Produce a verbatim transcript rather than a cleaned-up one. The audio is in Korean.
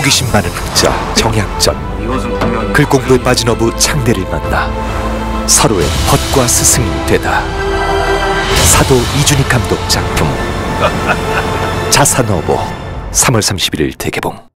호기심 많은 흑자 정약전, 글공부에 빠진 어부 창대를 만나 서로의 벗과 스승이 되다. 사도 이준익 감독 작품 자산어보 삼월 삼십일일 대개봉.